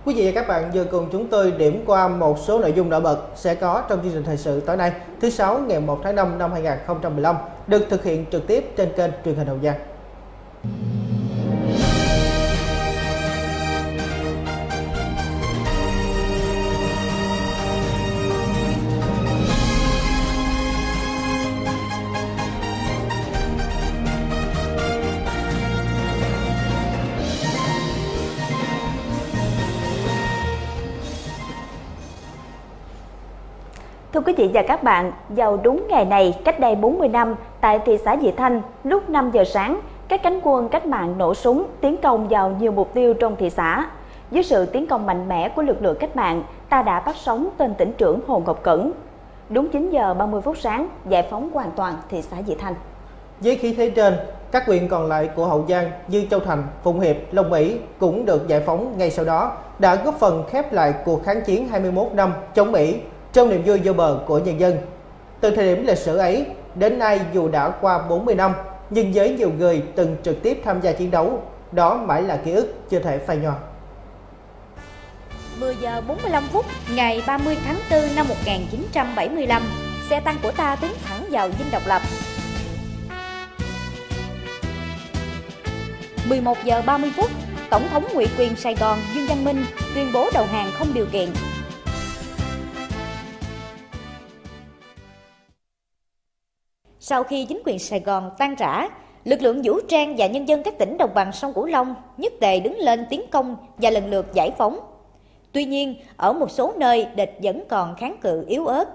Quý vị và các bạn vừa cùng chúng tôi điểm qua một số nội dung nổi bật sẽ có trong chương trình thời sự tối nay, thứ Sáu ngày 1 tháng 5 năm 2015, được thực hiện trực tiếp trên kênh truyền hình Hậu Giang. Thưa quý vị và các bạn, vào đúng ngày này, cách đây 40 năm, tại thị xã Vị Thanh, lúc 5 giờ sáng, các cánh quân cách mạng nổ súng tiến công vào nhiều mục tiêu trong thị xã. Dưới sự tiến công mạnh mẽ của lực lượng cách mạng, ta đã bắt sống tên tỉnh trưởng Hồ Ngọc Cẩn. Đúng 9 giờ 30 phút sáng, giải phóng hoàn toàn thị xã Vị Thanh. Với khí thế trên, các huyện còn lại của Hậu Giang như Châu Thành, Phụng Hiệp, Long Mỹ cũng được giải phóng ngay sau đó, đã góp phần khép lại cuộc kháng chiến 21 năm chống Mỹ trong niềm vui vô bờ của nhân dân. Từ thời điểm lịch sử ấy đến nay, dù đã qua 40 năm, nhưng với nhiều người từng trực tiếp tham gia chiến đấu, đó mãi là ký ức chưa thể phai nhòa. 10 giờ 45 phút ngày 30 tháng 4 năm 1975, xe tăng của ta tiến thẳng vào Dinh Độc Lập. 11 giờ 30 phút, Tổng thống ngụy quyền Sài Gòn Dương Văn Minh tuyên bố đầu hàng không điều kiện. Sau khi chính quyền Sài Gòn tan rã, lực lượng vũ trang và nhân dân các tỉnh đồng bằng sông Cửu Long nhất tề đứng lên tiến công và lần lượt giải phóng. Tuy nhiên, ở một số nơi địch vẫn còn kháng cự yếu ớt.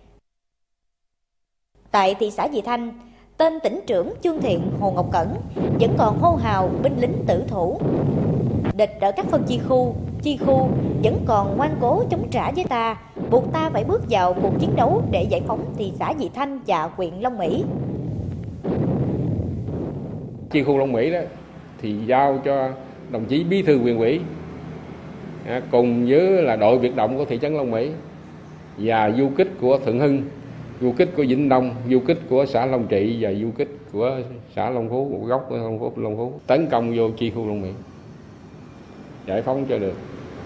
Tại thị xã Vị Thanh, tên tỉnh trưởng Chương Thiện Hồ Ngọc Cẩn vẫn còn hô hào binh lính tử thủ. Địch ở các phân chi khu vẫn còn ngoan cố chống trả với ta, buộc ta phải bước vào cuộc chiến đấu để giải phóng thị xã Vị Thanh và huyện Long Mỹ. Chi khu Long Mỹ đó thì giao cho đồng chí bí thư huyện ủy cùng với là đội biệt động của thị trấn Long Mỹ và du kích của Thuận Hưng, du kích của Vĩnh Đông, du kích của xã Long Trị và du kích của xã Long Phú, một góc của Long Phú tấn công vô chi khu Long Mỹ, giải phóng cho được.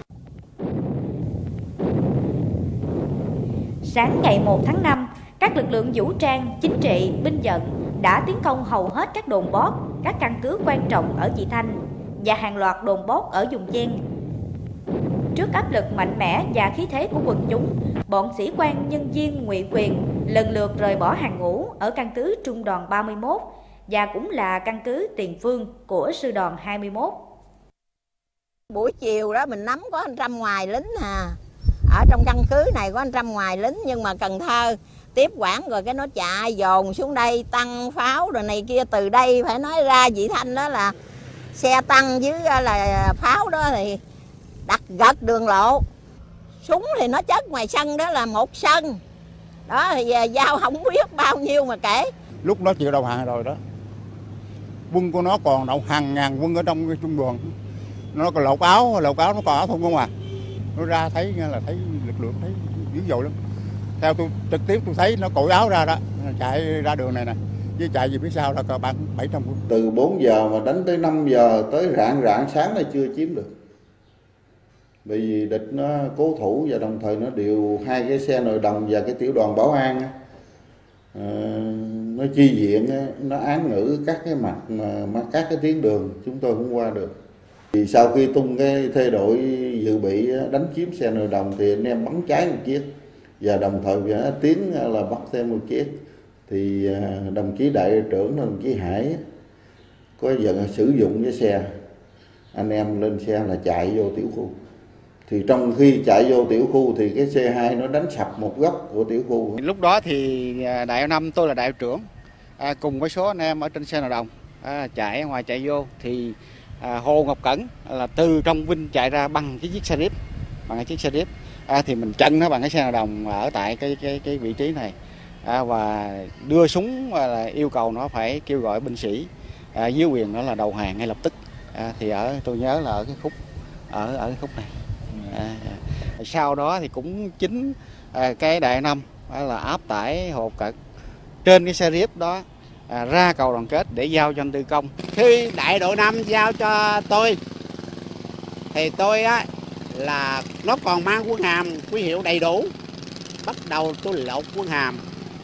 Sáng ngày 1 tháng 5, các lực lượng vũ trang, chính trị, binh vận đã tiến công hầu hết các đồn bót, các căn cứ quan trọng ở Vị Thanh và hàng loạt đồn bót ở vùng ven. Trước áp lực mạnh mẽ và khí thế của quần chúng, bọn sĩ quan nhân viên ngụy quyền lần lượt rời bỏ hàng ngũ ở căn cứ Trung đoàn 31 và cũng là căn cứ tiền phương của sư đoàn 21. Buổi chiều đó mình nắm có 100 ngoài lính ở trong căn cứ này có 100 ngoài lính, nhưng mà Cần Thơ tiếp quản rồi cái nó chạy dồn xuống đây tăng pháo rồi này kia. Từ đây phải nói ra Vị Thanh đó là xe tăng với là pháo đó thì đặt gật đường lộ, súng thì nó chất ngoài sân đó là một sân đó, thì giao không biết bao nhiêu mà kể. Lúc nó chịu đầu hàng rồi đó, quân của nó còn đầu hàng ngàn quân ở trong cái trung đoàn, nó còn lột áo nó còn áo thun không à. Nó ra thấy là thấy lực lượng thấy dữ dội lắm. Theo tôi trực tiếp tôi thấy nó cởi áo ra đó, chạy ra đường này nè, với chạy về phía sau là bạn 700 quân. Từ 4 giờ mà đánh tới 5 giờ tới rạng sáng là chưa chiếm được. Bởi vì địch nó cố thủ và đồng thời nó điều 2 cái xe nội đồng và cái tiểu đoàn bảo an nó chi viện, nó án ngữ các cái mặt mà các cái tuyến đường chúng tôi không qua được. Thì sau khi tung cái thê đội dự bị đánh chiếm xe nội đồng thì anh em bắn cháy một chiếc và đồng thời tiến là bắt thêm một chiếc. Thì đồng chí đại đội trưởng đồng chí Hải có dẫn sử dụng cái xe, anh em lên xe là chạy vô tiểu khu. Thì trong khi chạy vô tiểu khu thì cái C2 nó đánh sập một góc của tiểu khu. Lúc đó thì đại năm tôi là đại đội trưởng cùng với số anh em ở trên xe nội đồng chạy ngoài chạy vô thì Hồ Ngọc Cẩn là từ trong Vinh chạy ra bằng cái chiếc xe điếp, thì mình chặn nó bằng cái xe nội đồng ở tại cái vị trí này và đưa súng là yêu cầu nó phải kêu gọi binh sĩ dưới quyền nó là đầu hàng ngay lập tức. Thì tôi nhớ là ở cái khúc cái khúc này. Sau đó thì cũng chính cái đại năm là áp tải Hồ Ngọc Cẩn trên cái xe điếp đó ra cầu Đoàn Kết để giao cho anh Tư Công. Khi đại đội 5 giao cho tôi thì tôi là nó còn mang quân hàm huy hiệu đầy đủ. Bắt đầu tôi lột quân hàm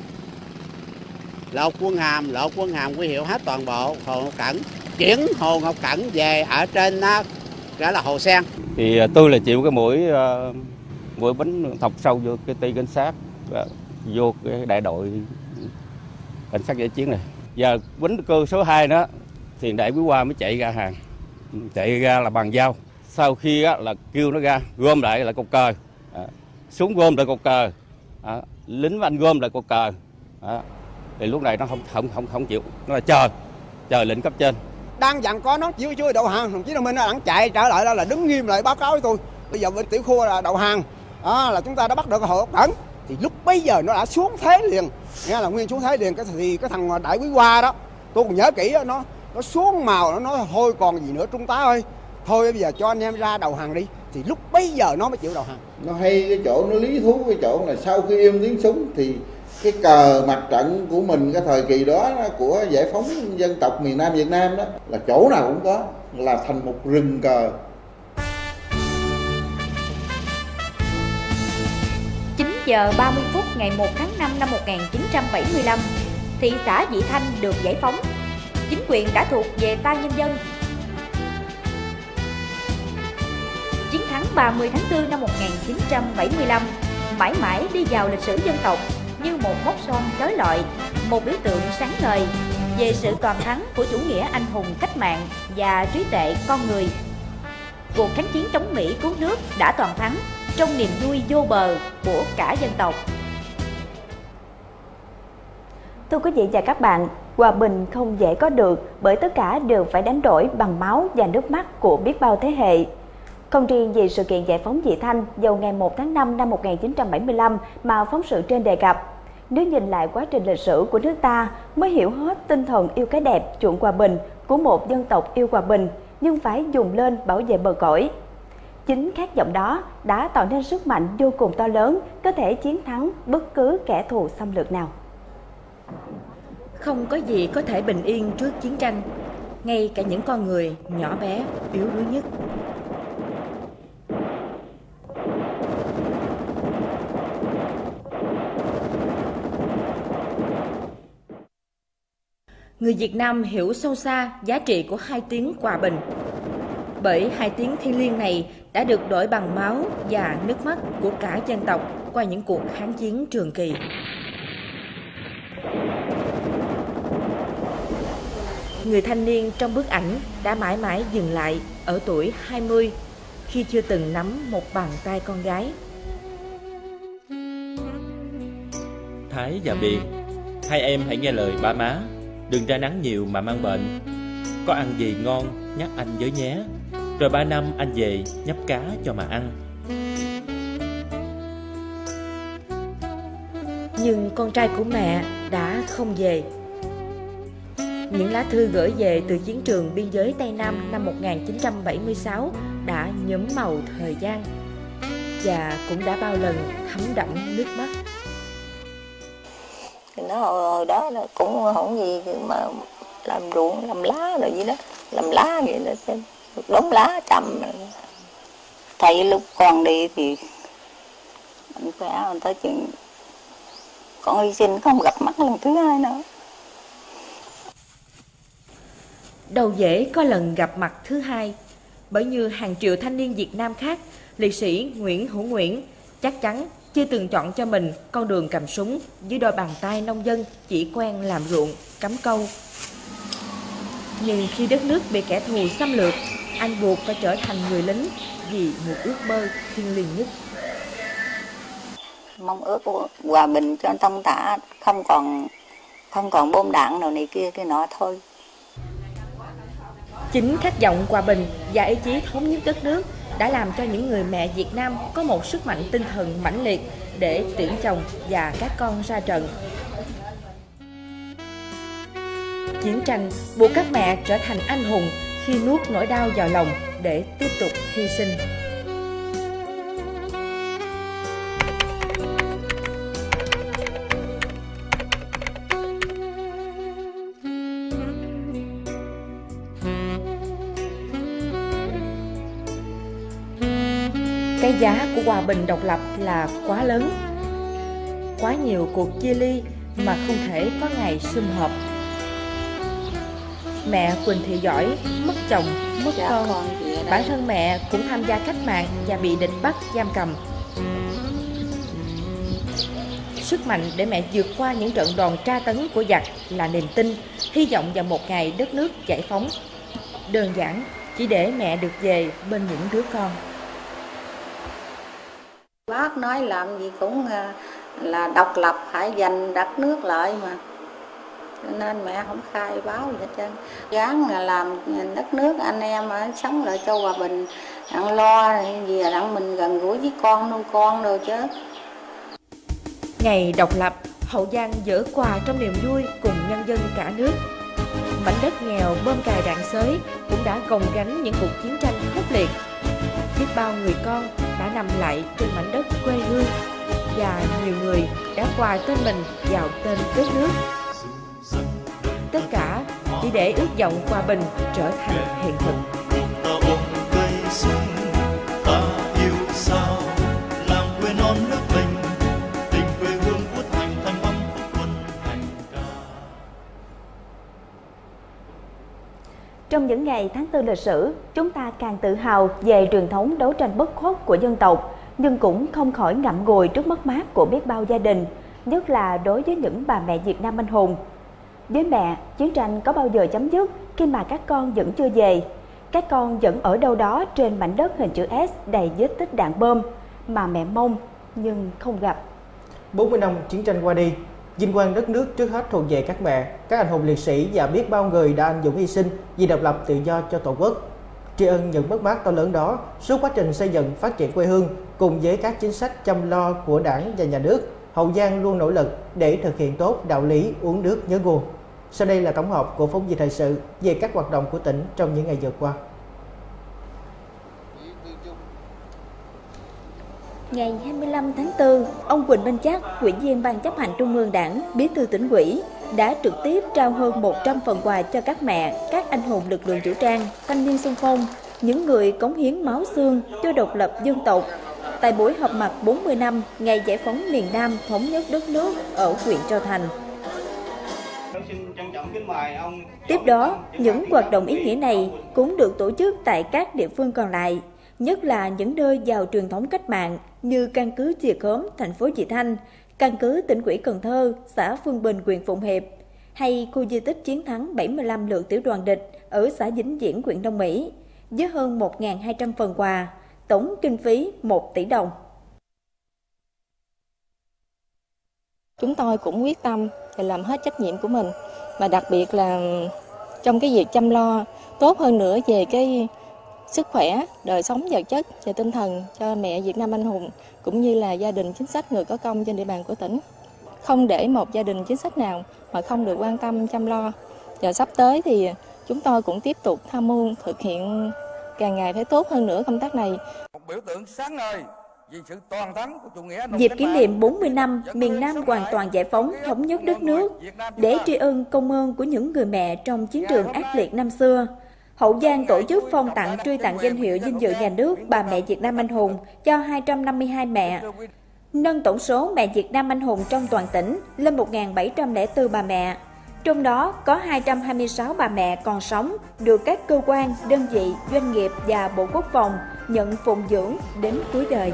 huy hiệu hết toàn bộ Hồ Ngọc Cẩn, chuyển Hồ Ngọc Cẩn về ở trên đó là Hồ Sen. Thì tôi là chịu cái mũi bánh thọc sâu vô cái ti cảnh sát, vô cái đại đội cảnh sát giải chiến này. Giờ bánh cơ số 2 đó thì đại quý qua mới chạy ra hàng, chạy ra là bàn giao. Sau khi là kêu nó ra gom lại là cột cờ, súng gom lại cột cờ, lính anh gom lại cột cờ. Thì lúc này nó không chịu, nó là chờ lệnh cấp trên. Đang dặn có nó chưa đầu hàng, đồng chí Đồng Minh nó đang chạy trở lại là đứng nghiêm lại báo cáo với tôi. Bây giờ bên tiểu khu là đầu hàng, là chúng ta đã bắt được Hồ Ngọc Cẩn. Thì lúc bây giờ nó đã xuống thế liền, nghe là nguyên xuống thế liền. Thì cái thằng đại quý qua đó, tôi còn nhớ kỹ đó, nó xuống màu, nó nói thôi còn gì nữa trung tá ơi, thôi bây giờ cho anh em ra đầu hàng đi. Thì lúc bây giờ nó mới chịu đầu hàng. Nó hay cái chỗ, nó lý thú cái chỗ là sau khi im tiếng súng thì cái cờ mặt trận của mình cái thời kỳ đó của giải phóng dân tộc miền Nam Việt Nam đó là chỗ nào cũng có, là thành một rừng cờ. 9 giờ 30 phút ngày 1 tháng 5 năm 1975, thị xã Vị Thanh được giải phóng. Chính quyền đã thuộc về tay nhân dân. Chiến thắng 30 tháng 4 năm 1975 mãi mãi đi vào lịch sử dân tộc như một mốc son chói lọi, một biểu tượng sáng ngời về sự toàn thắng của chủ nghĩa anh hùng cách mạng và trí tuệ con người. Cuộc kháng chiến chống Mỹ cứu nước đã toàn thắng trong niềm vui vô bờ của cả dân tộc. Thưa quý vị và các bạn, hòa bình không dễ có được bởi tất cả đều phải đánh đổi bằng máu và nước mắt của biết bao thế hệ. Không riêng vì sự kiện giải phóng Vị Thanh vào ngày 1 tháng 5 năm 1975 mà phóng sự trên đề cập, nếu nhìn lại quá trình lịch sử của nước ta mới hiểu hết tinh thần yêu cái đẹp, chuộng hòa bình của một dân tộc yêu hòa bình nhưng phải dùng lên bảo vệ bờ cõi. Chính khát vọng đó đã tạo nên sức mạnh vô cùng to lớn có thể chiến thắng bất cứ kẻ thù xâm lược nào. Không có gì có thể bình yên trước chiến tranh, ngay cả những con người nhỏ bé, yếu đuối nhất. Người Việt Nam hiểu sâu xa giá trị của hai tiếng hòa bình. Bởi hai tiếng thiêng liêng này đã được đổi bằng máu và nước mắt của cả dân tộc qua những cuộc kháng chiến trường kỳ. Người thanh niên trong bức ảnh đã mãi mãi dừng lại ở tuổi 20 khi chưa từng nắm một bàn tay con gái. Thái và Biện, hai em hãy nghe lời ba má, đừng ra nắng nhiều mà mang bệnh. Có ăn gì ngon nhắc anh với nhé, rồi 3 năm anh về nhấp cá cho mà ăn. Nhưng con trai của mẹ đã không về. Những lá thư gửi về từ chiến trường biên giới Tây Nam năm 1976 đã nhuốm màu thời gian và cũng đã bao lần thấm đẫm nước mắt. Nó hồi đó nó cũng không gì mà làm ruộng, làm lá rồi gì đó, làm lá vậy đó, đống lá chậm. Thầy lúc còn đi thì anh khỏe, người ta chuyện con hy sinh không gặp mắt lần thứ hai nữa. Đâu dễ có lần gặp mặt thứ hai, bởi như hàng triệu thanh niên Việt Nam khác, liệt sĩ Nguyễn Hữu Nguyễn chắc chắn chưa từng chọn cho mình con đường cầm súng dưới đôi bàn tay nông dân chỉ quen làm ruộng, cắm câu. Nhưng khi đất nước bị kẻ thù xâm lược, anh buộc phải trở thành người lính vì một ước mơ thiêng liêng nhất. Mong ước hòa bình cho thông thả, không còn bom đạn nào này kia cái nọ thôi. Chính khát vọng hòa bình và ý chí thống nhất đất nước đã làm cho những người mẹ Việt Nam có một sức mạnh tinh thần mãnh liệt để tuyển chồng và các con ra trận. Chiến tranh buộc các mẹ trở thành anh hùng khi nuốt nỗi đau vào lòng để tiếp tục hy sinh. Cái giá của hòa bình độc lập là quá lớn, quá nhiều cuộc chia ly mà không thể có ngày sum họp. Mẹ Quỳnh Thị Giỏi mất chồng, mất con. Bản thân mẹ cũng tham gia cách mạng và bị địch bắt giam cầm. Sức mạnh để mẹ vượt qua những trận đòn tra tấn của giặc là niềm tin, hy vọng vào một ngày đất nước giải phóng. Đơn giản chỉ để mẹ được về bên những đứa con. Bác nói làm gì cũng là độc lập, phải giành đất nước lại mà. Cho nên mẹ không khai báo gì hết trơn. Gắng là làm đất nước anh em sống lại cho hòa bình, đặng lo gì đặng mình gần gũi với con, nuôi con đâu chứ. Ngày độc lập, Hậu Giang giở quà trong niềm vui cùng nhân dân cả nước. Mảnh đất nghèo bom cày đạn xới cũng đã gồng gánh những cuộc chiến tranh khốc liệt. Biết bao người con đã nằm lại trên mảnh đất quê hương và nhiều người đã quà tên mình vào tên đất nước. Tất cả chỉ để ước vọng hòa bình trở thành hiện thực. Trong những ngày tháng 4 lịch sử, chúng ta càng tự hào về truyền thống đấu tranh bất khuất của dân tộc, nhưng cũng không khỏi ngậm ngùi trước mất mát của biết bao gia đình, nhất là đối với những bà mẹ Việt Nam anh hùng. Với mẹ, chiến tranh có bao giờ chấm dứt khi mà các con vẫn chưa về? Các con vẫn ở đâu đó trên mảnh đất hình chữ S đầy vết tích đạn bom mà mẹ mong nhưng không gặp. 40 năm chiến tranh qua đi, vinh quang đất nước trước hết thuộc về các mẹ, các anh hùng liệt sĩ và biết bao người đã anh dũng hy sinh vì độc lập tự do cho Tổ quốc. Tri ân những mất mát to lớn đó, suốt quá trình xây dựng phát triển quê hương cùng với các chính sách chăm lo của Đảng và Nhà nước, Hậu Giang luôn nỗ lực để thực hiện tốt đạo lý uống nước nhớ nguồn. Sau đây là tổng hợp của phóng viên thời sự về các hoạt động của tỉnh trong những ngày vừa qua. Ngày 25 tháng 4, ông Quỳnh Minh Trắc, Ủy viên Ban chấp hành Trung ương Đảng, Bí thư Tỉnh ủy, đã trực tiếp trao hơn 100 phần quà cho các mẹ, các anh hùng lực lượng vũ trang, thanh niên xung phong, những người cống hiến máu xương cho độc lập dân tộc. Tại buổi họp mặt 40 năm ngày giải phóng miền Nam thống nhất đất nước ở huyện Châu Thành. Tiếp đó, những hoạt động ý nghĩa này cũng được tổ chức tại các địa phương còn lại, nhất là những nơi giàu truyền thống cách mạng như căn cứ Chìa Khóm, thành phố Vị Thanh, căn cứ Tỉnh ủy Cần Thơ, xã Phương Bình, huyện Phụng Hiệp, hay khu di tích chiến thắng 75 lượt tiểu đoàn địch ở xã Vĩnh Viễn, huyện Đông Mỹ, với hơn 1.200 phần quà, tổng kinh phí 1 tỷ đồng. Chúng tôi cũng quyết tâm để làm hết trách nhiệm của mình, mà đặc biệt là trong cái việc chăm lo tốt hơn nữa về cái sức khỏe, đời sống vật chất và tinh thần cho mẹ Việt Nam anh hùng cũng như là gia đình chính sách người có công trên địa bàn của tỉnh. Không để một gia đình chính sách nào mà không được quan tâm chăm lo. Và sắp tới thì chúng tôi cũng tiếp tục tham mưu thực hiện càng ngày phải tốt hơn nữa công tác này. Một biểu tượng sáng ngời vì sự toàn thắng của chủ nghĩa. Dịp kỷ niệm 40 năm miền Nam hoàn toàn giải phóng thống nhất đất nước, để tri ân công ơn của những người mẹ trong chiến trường ác liệt năm xưa, Hậu Giang tổ chức phong tặng truy tặng danh hiệu vinh dự nhà nước bà mẹ Việt Nam anh hùng cho 252 mẹ, nâng tổng số mẹ Việt Nam anh hùng trong toàn tỉnh lên 1.704 bà mẹ. Trong đó có 226 bà mẹ còn sống được các cơ quan, đơn vị, doanh nghiệp và Bộ Quốc phòng nhận phụng dưỡng đến cuối đời.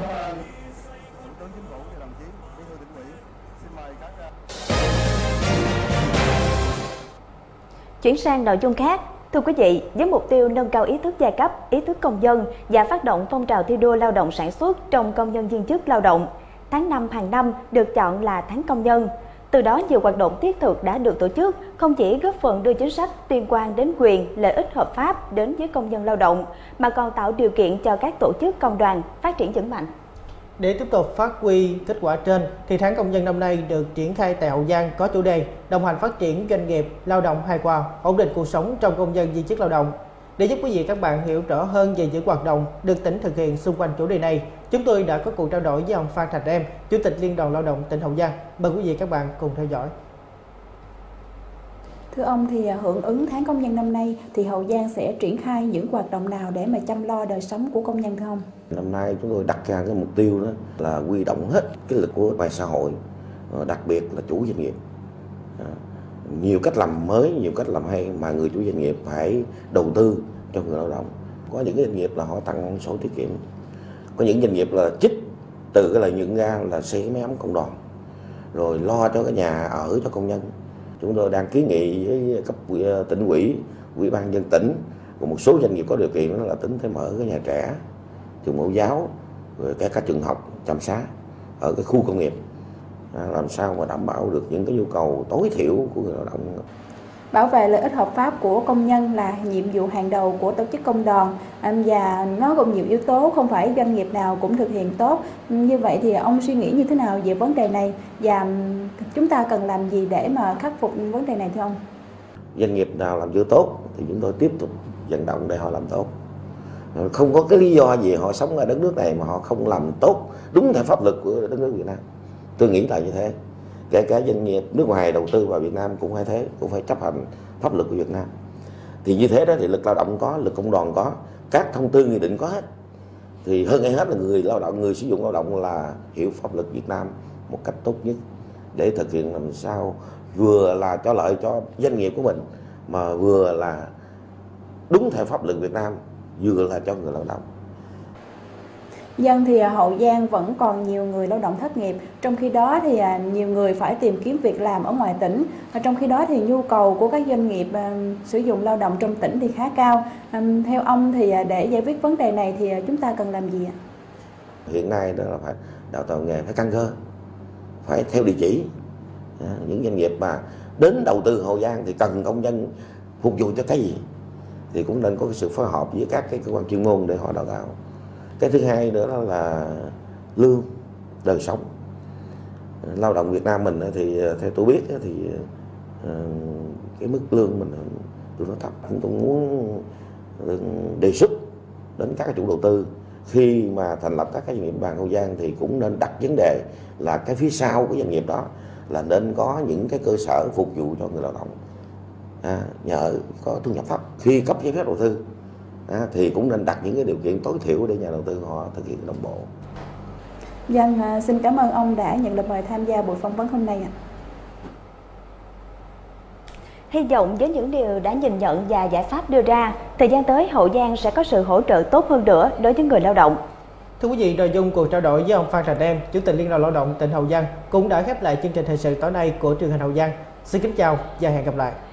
Chuyển sang nội dung khác. Thưa quý vị, với mục tiêu nâng cao ý thức giai cấp, ý thức công dân và phát động phong trào thi đua lao động sản xuất trong công nhân viên chức lao động, tháng 5 hàng năm được chọn là tháng công nhân. Từ đó nhiều hoạt động thiết thực đã được tổ chức, không chỉ góp phần đưa chính sách liên quan đến quyền, lợi ích hợp pháp đến với công nhân lao động, mà còn tạo điều kiện cho các tổ chức công đoàn phát triển vững mạnh. Để tiếp tục phát huy kết quả trên, thì tháng công nhân năm nay được triển khai tại Hậu Giang có chủ đề đồng hành phát triển doanh nghiệp, lao động hài hòa, ổn định cuộc sống trong công nhân viên chức lao động. Để giúp quý vị các bạn hiểu rõ hơn về những hoạt động được tỉnh thực hiện xung quanh chủ đề này, chúng tôi đã có cuộc trao đổi với ông Phan Thành Em, Chủ tịch Liên đoàn Lao động tỉnh Hậu Giang. Mời quý vị các bạn cùng theo dõi. Thưa ông, thì hưởng ứng tháng công nhân năm nay thì Hậu Giang sẽ triển khai những hoạt động nào để mà chăm lo đời sống của công nhân thưa ông? Năm nay chúng tôi đặt ra cái mục tiêu đó là huy động hết cái lực của toàn xã hội, đặc biệt là chủ doanh nghiệp. Nhiều cách làm mới, nhiều cách làm hay mà người chủ doanh nghiệp phải đầu tư cho người lao động. Có những doanh nghiệp là họ tăng sổ tiết kiệm, có những doanh nghiệp là trích từ cái lợi nhuận ra là xây máy ấm công đoàn, rồi lo cho cái nhà ở cho công nhân. Chúng tôi đang kiến nghị với cấp tỉnh ủy, ủy ban nhân dân tỉnh, và một số doanh nghiệp có điều kiện đó là tính tới mở cái nhà trẻ, trường mẫu giáo, rồi các trường học, trạm xá ở cái khu công nghiệp, làm sao mà đảm bảo được những cái nhu cầu tối thiểu của người lao động. Bảo vệ lợi ích hợp pháp của công nhân là nhiệm vụ hàng đầu của tổ chức công đoàn, và nó gồm nhiều yếu tố, không phải doanh nghiệp nào cũng thực hiện tốt. Như vậy thì ông suy nghĩ như thế nào về vấn đề này, và chúng ta cần làm gì để mà khắc phục vấn đề này thưa ông? Doanh nghiệp nào làm chưa tốt thì chúng tôi tiếp tục vận động để họ làm tốt. Không có cái lý do gì họ sống ở đất nước này mà họ không làm tốt đúng theo pháp luật của đất nước Việt Nam. Tôi nghĩ là như thế. Kể cả doanh nghiệp nước ngoài đầu tư vào Việt Nam cũng phải thế, cũng phải chấp hành pháp luật của Việt Nam. Thì như thế đó thì lực lao động có, lực công đoàn có, các thông tư nghị định có hết. Thì hơn ai hết là người lao động, người sử dụng lao động là hiểu pháp luật Việt Nam một cách tốt nhất để thực hiện làm sao vừa là cho lợi cho doanh nghiệp của mình mà vừa là đúng theo pháp luật Việt Nam, vừa là cho người lao động. Dân thì Hậu Giang vẫn còn nhiều người lao động thất nghiệp, trong khi đó thì nhiều người phải tìm kiếm việc làm ở ngoài tỉnh. Trong khi đó thì nhu cầu của các doanh nghiệp sử dụng lao động trong tỉnh thì khá cao. Theo ông thì để giải quyết vấn đề này thì chúng ta cần làm gì ạ? Hiện nay đó là phải đào tạo nghề phải căn cơ, phải theo địa chỉ. Những doanh nghiệp mà đến đầu tư Hậu Giang thì cần công nhân phục vụ cho cái gì thì cũng nên có cái sự phối hợp với các cái cơ quan chuyên môn để họ đào tạo. Cái thứ hai nữa đó là lương, đời sống. Lao động Việt Nam mình thì theo tôi biết thì cái mức lương mình tương đối thấp. Chúng tôi muốn đề xuất đến các chủ đầu tư khi mà thành lập các cái doanh nghiệp bàn Hậu Giang thì cũng nên đặt vấn đề là cái phía sau của doanh nghiệp đó là nên có những cái cơ sở phục vụ cho người lao động, nhà ở có thu nhập thấp. Khi cấp giấy phép đầu tư thì cũng nên đặt những cái điều kiện tối thiểu để nhà đầu tư họ thực hiện đồng bộ. Dân xin cảm ơn ông đã nhận lời mời tham gia buổi phỏng vấn hôm nay ạ. Hy vọng với những điều đã nhìn nhận và giải pháp đưa ra, thời gian tới Hậu Giang sẽ có sự hỗ trợ tốt hơn nữa đối với người lao động. Thưa quý vị, nội dung cuộc trao đổi với ông Phan Thành Em, Chủ tịch Liên đoàn Lao động tỉnh Hậu Giang cũng đã khép lại chương trình thời sự tối nay của truyền hình Hậu Giang. Xin kính chào và hẹn gặp lại.